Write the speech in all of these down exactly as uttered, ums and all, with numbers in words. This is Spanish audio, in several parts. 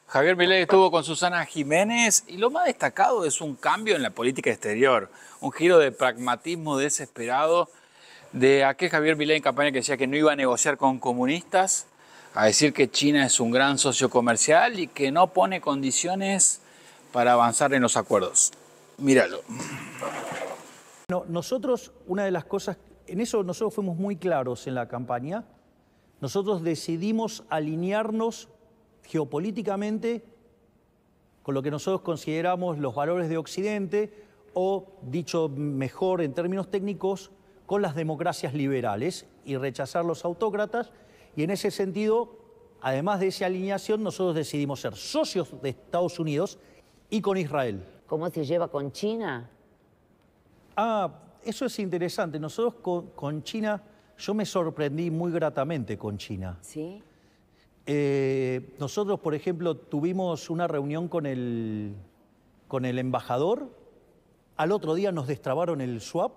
Javier Milei estuvo con Susana Jiménez y lo más destacado es un cambio en la política exterior, un giro de pragmatismo desesperado de aquel Javier Milei en campaña que decía que no iba a negociar con comunistas, a decir que China es un gran socio comercial y que no pone condiciones para avanzar en los acuerdos. Míralo. No, nosotros, una de las cosas, en eso nosotros fuimos muy claros en la campaña, nosotros decidimos alinearnos geopolíticamente con lo que nosotros consideramos los valores de Occidente o, dicho mejor en términos técnicos, con las democracias liberales y rechazar los autócratas. Y en ese sentido, además de esa alineación, nosotros decidimos ser socios de Estados Unidos y con Israel. ¿Cómo se lleva con China? Ah, eso es interesante. Nosotros con, con China, yo me sorprendí muy gratamente con China. ¿Sí? Eh, nosotros, por ejemplo, tuvimos una reunión con el, con el embajador. Al otro día nos destrabaron el swap.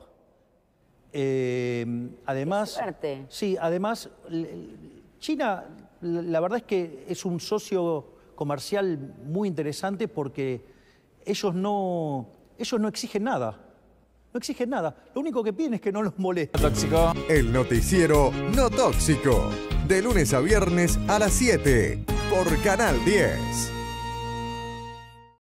Eh, además, ¡Qué suerte! Sí, además, China, la verdad es que es un socio comercial muy interesante porque ellos no, ellos no exigen nada. No exigen nada. Lo único que piden es que no los moleste. Tóxico. El noticiero No Tóxico. De lunes a viernes a las siete por Canal diez.